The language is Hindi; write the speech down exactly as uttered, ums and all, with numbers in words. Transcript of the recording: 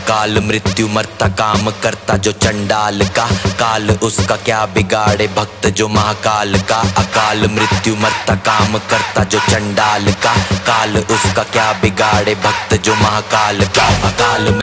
अकाल मृत्यु मरता काम करता जो चंडाल का, काल उसका क्या बिगाड़े भक्त जो महाकाल का। अकाल मृत्यु मरता काम करता जो चंडाल का, काल उसका क्या बिगाड़े भक्त जो महाकाल का। अकाल